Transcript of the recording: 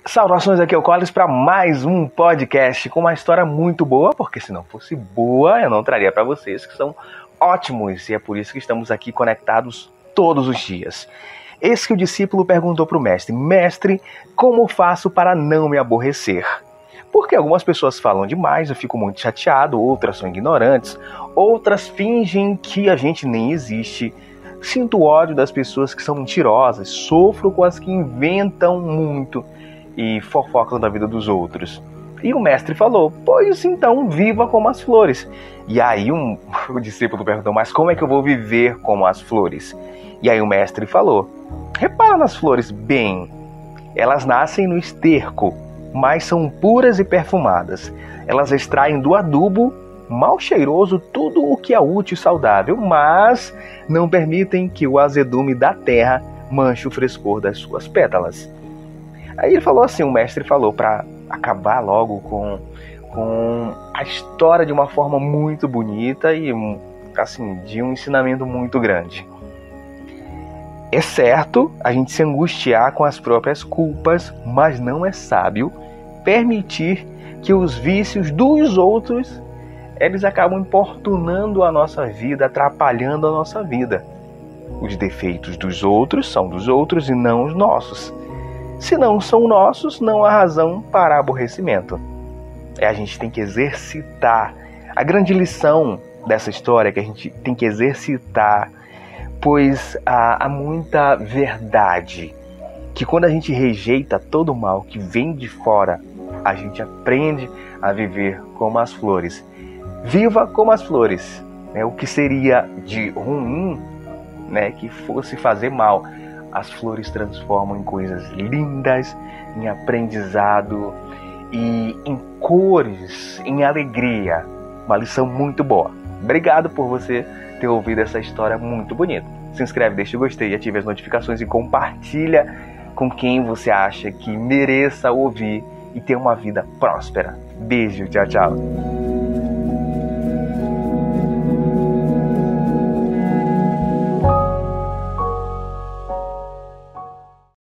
Saudações, aqui é o Collins para mais um podcast com uma história muito boa, porque se não fosse boa eu não traria para vocês, que são ótimos, e é por isso que estamos aqui conectados todos os dias. Eis que o discípulo perguntou para o mestre: Mestre, como faço para não me aborrecer? Porque algumas pessoas falam demais, eu fico muito chateado, outras são ignorantes, outras fingem que a gente nem existe. Sinto ódio das pessoas que são mentirosas, sofro com as que inventam muito e fofocam da vida dos outros. E o mestre falou: pois então viva como as flores. E aí o discípulo perguntou: mas como é que eu vou viver como as flores? E aí o mestre falou: repara nas flores bem, elas nascem no esterco, mas são puras e perfumadas. Elas extraem do adubo mal cheiroso tudo o que é útil e saudável, mas não permitem que o azedume da terra manche o frescor das suas pétalas. Aí ele falou assim, o mestre falou, para acabar logo com a história de uma forma muito bonita e assim, de um ensinamento muito grande. É certo a gente se angustiar com as próprias culpas, mas não é sábio permitir que os vícios dos outros eles acabam importunando a nossa vida, atrapalhando a nossa vida. Os defeitos dos outros são dos outros e não os nossos. Se não são nossos, não há razão para aborrecimento. A gente tem que exercitar. A grande lição dessa história é que a gente tem que exercitar, pois há muita verdade, que quando a gente rejeita todo o mal que vem de fora, a gente aprende a viver como as flores. Viva como as flores. O que seria de ruim, que fosse fazer mal, as flores transformam em coisas lindas, em aprendizado e em cores, em alegria. Uma lição muito boa. Obrigado por você ter ouvido essa história muito bonita. Se inscreve, deixa o gostei, ative as notificações e compartilha com quem você acha que mereça ouvir e ter uma vida próspera. Beijo, tchau, tchau.